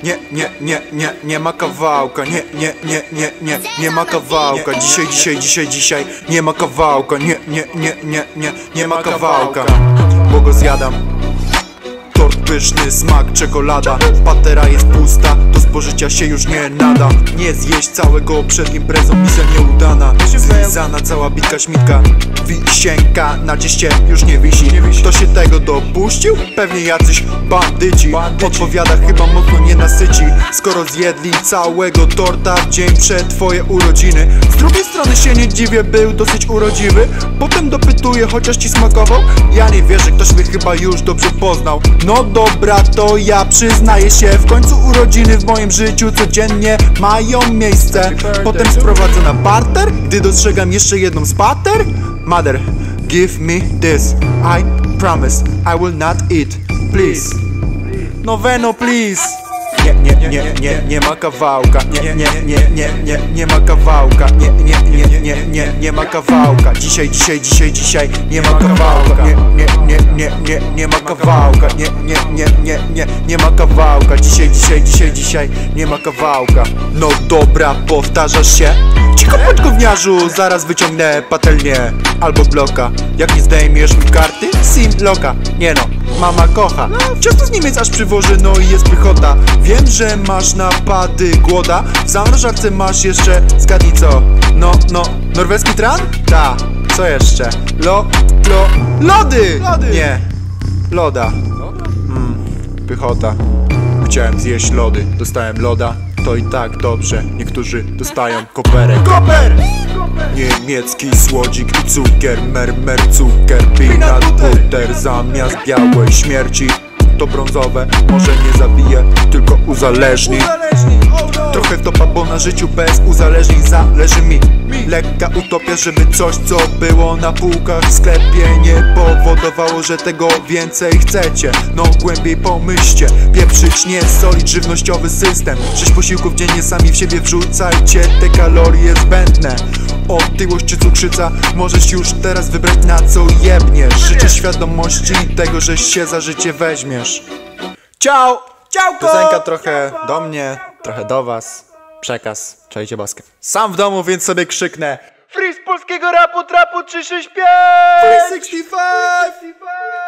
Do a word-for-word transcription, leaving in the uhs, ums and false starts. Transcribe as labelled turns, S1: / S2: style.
S1: Nie, nie, nie, nie, nie ma kawałka. Nie, nie, nie, nie, nie, nie ma kawałka. Dzisiaj, dzisiaj, dzisiaj, dzisiaj nie ma kawałka. Nie, nie, nie, nie, nie, nie ma kawałka. Bo go zjadam. Tort pyszny, smak czekolada. Patera jest pusta, do spożycia się już nie nada. Nie zjeść całego przed imprezą, misja nieudana. Zlizana cała bitka śmitka. Wisienka na cieście już nie wisi. Kto się tego dopuścił? Pewnie jacyś bandyci. Odpowiada, chyba mocno nie nasyci. Skoro zjedli całego torta w dzień przed twoje urodziny. Z drugiej strony się nie dziwię, był dosyć urodziwy. Potem dopytuję, chociaż ci smakował? Ja nie wierzę, ktoś mnie chyba już dobrze poznał. No dobra, to ja przyznaję się, w końcu urodziny w moim życiu codziennie mają miejsce. Potem sprowadzę na barter, gdy dostrzegam jeszcze jedną z pater. Mother, give me this, I promise I will not eat, please. No Veno, please. Nie, nie, nie, nie, nie ma kawałka. Nie, nie, nie, nie, nie, nie ma kawałka. Nie, nie, nie, nie, nie, nie ma kawałka. Dzisiaj, dzisiaj, dzisiaj, dzisiaj nie ma kawałka. Nie, nie, nie, nie, nie, nie ma kawałka. Nie, nie, nie, nie, nie, nie ma kawałka. Dzisiaj, dzisiaj, dzisiaj, dzisiaj nie ma kawałka. No dobra, powtarzasz się? Cicho bądź gówniarzu, zaraz wyciągnę patelnię albo bloka. Jak nie zdejmiesz mi karty? Sim loka. Nie no, mama kocha. Ciasto z Niemiec aż przywoży, no i jest pychota. Wiem, że masz napady głoda. W zamrażarce masz jeszcze, zgadnij co? No, no, norweski tran? Ta, co jeszcze? Lo, lo, lody! lody. Nie, loda. Mm, pychota. Chciałem zjeść lody, dostałem loda. To i tak dobrze, niektórzy dostają koperek. Koper! Niemiecki słodzik i cukier, mer, mer, cukier, peanut butter. Zamiast białej śmierci to brązowe może nie zabije, tylko uzależni. Trochę wtopa, bo na życiu bez uzależnień zależy mi. Lekka utopia, żeby coś, co było na półkach w sklepie, nie powodowało, że tego więcej chcecie. No głębiej pomyślcie, pieprzyć, nie solić żywnościowy system. Sześć posiłków dziennie, sami w siebie wrzucajcie te kalorie zbędne. Otyłość czy cukrzyca, możesz już teraz wybrać, na co jebniesz. Życzę świadomości tego, że się za życie weźmiesz. Ciao! Ciałko! Piosenka trochę do mnie, trochę do was. Przekaz, czajcie baskę. Sam w domu, więc sobie krzyknę: Free z polskiego rapu, trapu trzysta sześćdziesiąt pięć! Free sześćdziesiąt pięć!